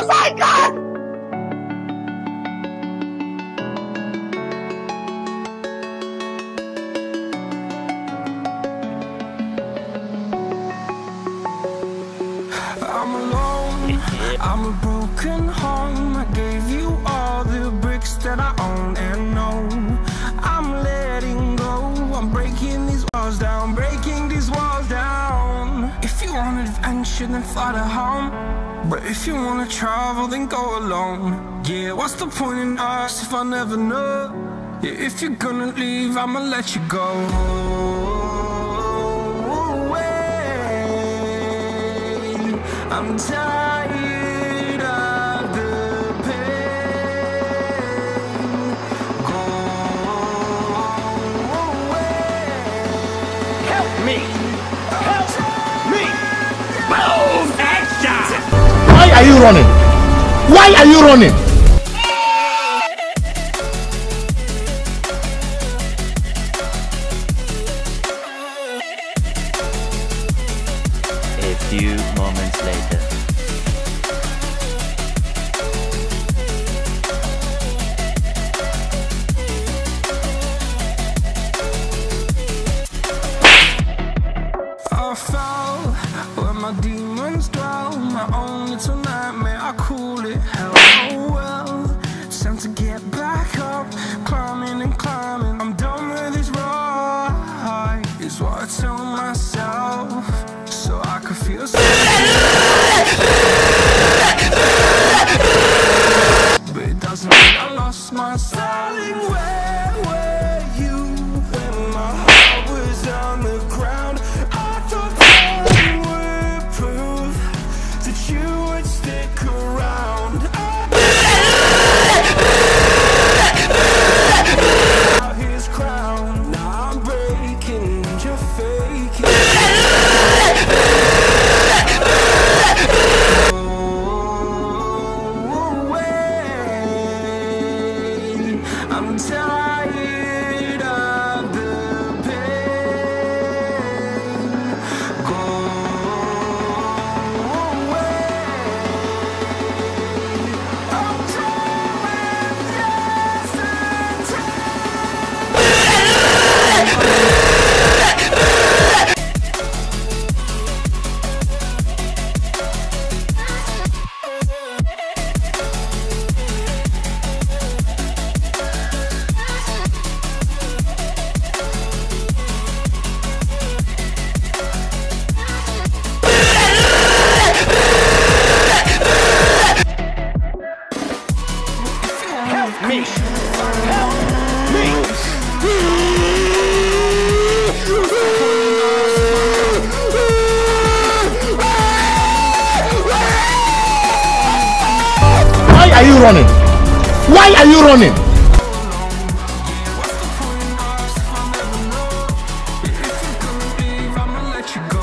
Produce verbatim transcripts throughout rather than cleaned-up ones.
my God! I'm alone, I'm a broken home. I gave you all the bricks that I own and know. I'm letting go, I'm breaking these walls down, breaking these walls down. If you want adventure, then fly to home. But if you wanna travel, then go alone. Yeah, what's the point in us if I never know? Yeah, if you're gonna leave, I'ma let you go. I'm tired of the pain. Go away. Help me! Help me! Move! Action! Why are you running? Why are you running? A few moments later. I fell where my demons dwell. My own little nightmare, I call it hell. Oh well, it's time to get back up. Climbing and climbing, I'm done with this ride, is what I tell myself, so I could feel safe. But it doesn't mean I lost my styling. Where were you when my heart was on the ground? I thought time would prove that you would stick around. Out his crown, now I'm breaking, you're faking. I'm tired of the pain. Go away. I'm doing just in Help me! Help me! Why are you running? Why are you running? What's the point in us if I never know? If you're gonna leave, I'ma let you go.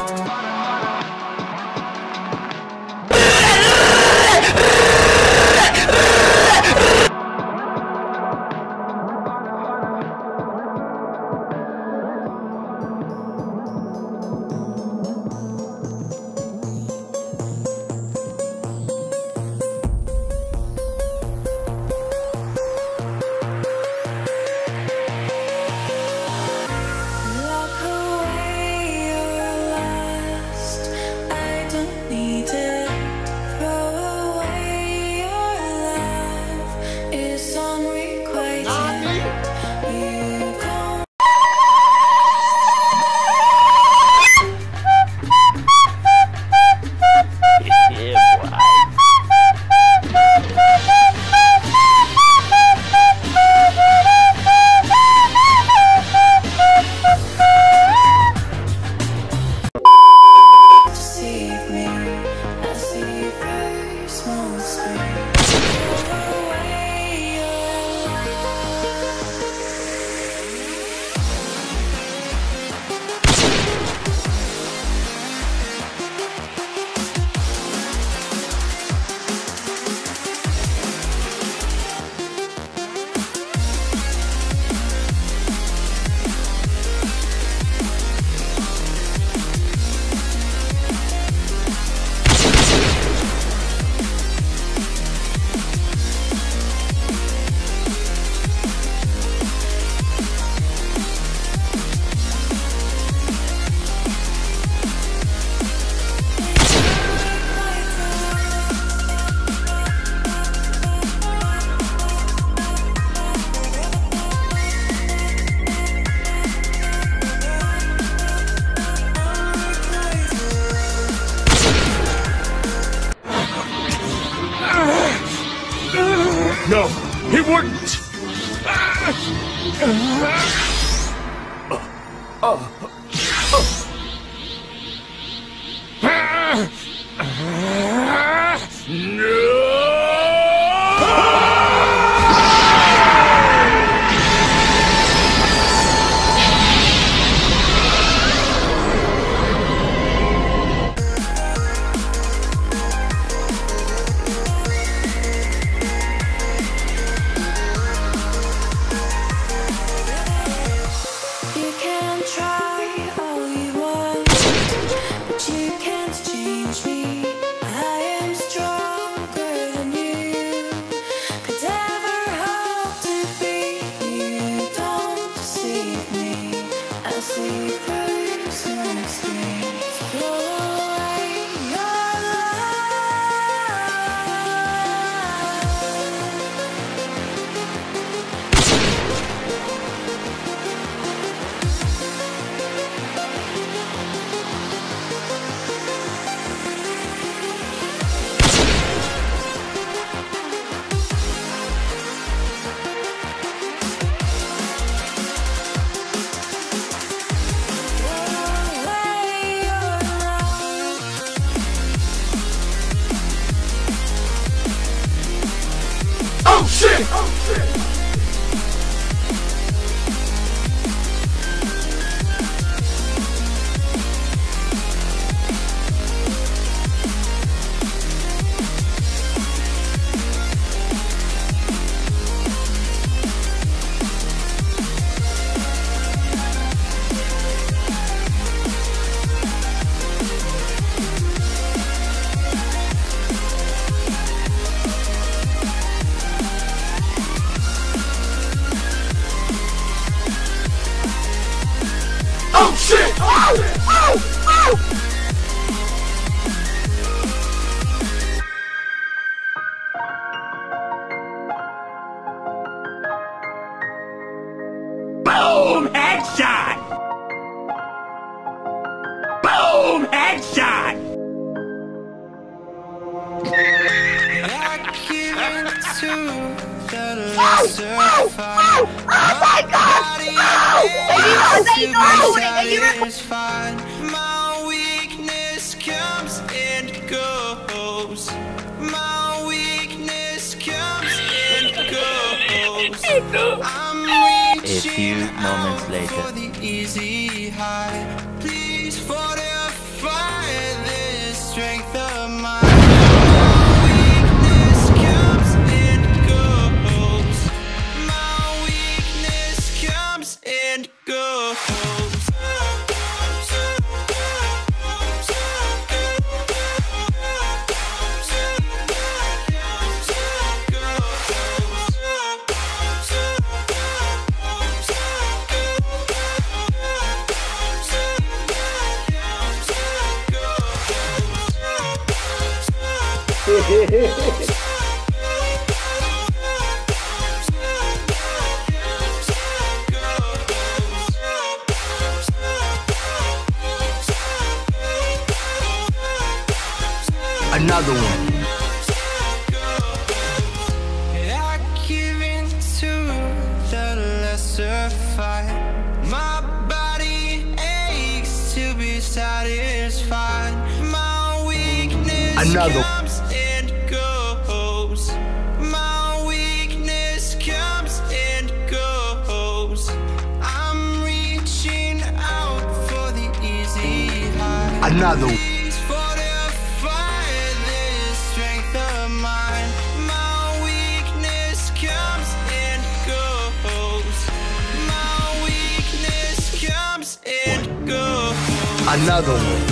Boom! Headshot! Boom! Headshot! I give in to the lesser fight. Oh my God! Satisfied. My weakness comes and goes. My weakness comes and goes. I'm A few moments later. for the easy high. Please fortify this strength of mine. My weakness comes and goes. My weakness comes and goes. Another one. I give in to the lesser fight. My body aches to be satisfied. My weakness Another. comes and goes. My weakness comes and goes. I'm reaching out for the easy high. Another. Please fortify this strength of mine. My weakness comes and goes. My weakness comes and goes. Another one.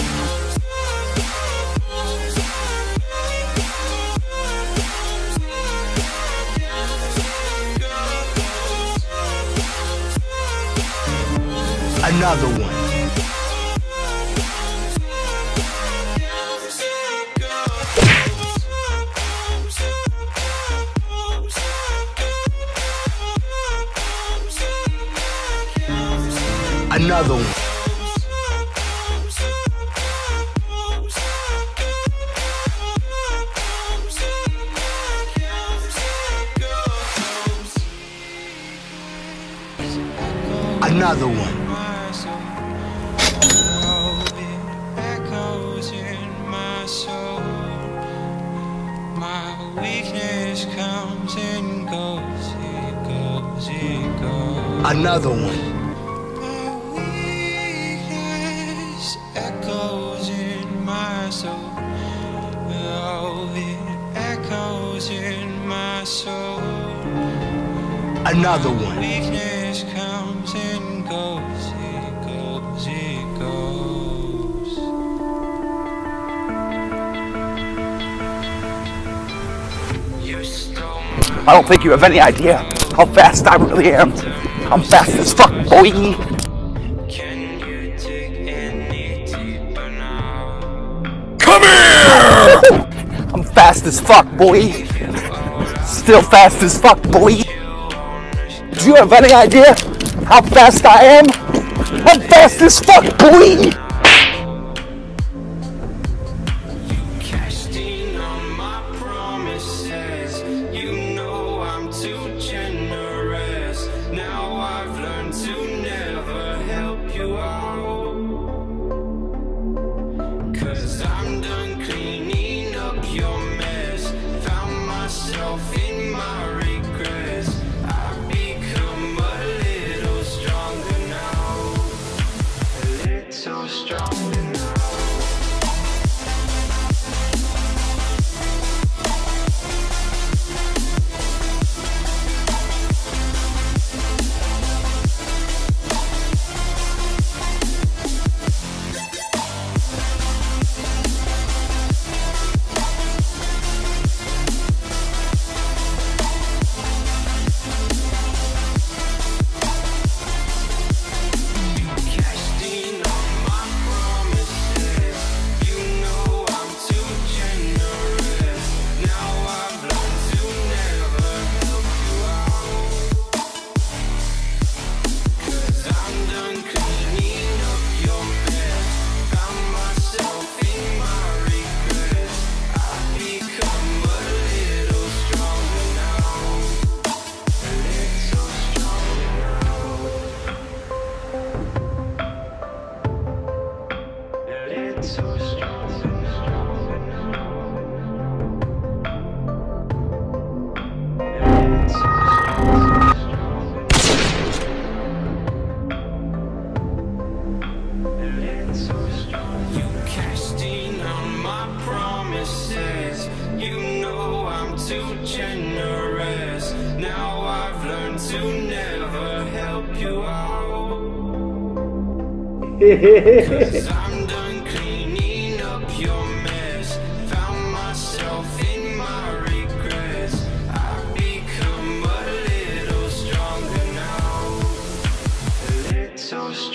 Another one. Another one. Another one. Echoes in my soul. My weakness comes and goes, it goes, it goes. Another one. My weakness echoes in my soul. Oh, it echoes in my soul. Another one. Weakness comes and goes, it goes, it goes. You stole my I don't think you have any idea how fast I really am. I'm fast as fuck, boy. Can you dig any deeper now? Come here! I'm fast as fuck, boy. Still fast as fuck, boy. Do you have any idea how fast I am? I'm fast as fuck, boy. Cashed in on my promises. You know I'm too generous. Now I've learned to never help you out. Cause I'm done cleaning up your mess. Found myself in my regrets. I've become a little stronger now. A little stronger now. Cashed in on my promises. You know I'm too generous. Now I've learned to never help you out. Cause I'm done cleaning up your mess. Found myself in my regrets. I've become a little stronger now. A little stronger now. It's so strong, so strong now. It's so strong, so strong. It's so strong. You cashed in on my promises. You know I'm too generous. Now I've learned to never help you out. Cause I'm done cleaning up your mess. Found myself in my regrets. I've become a little stronger now. A little stronger.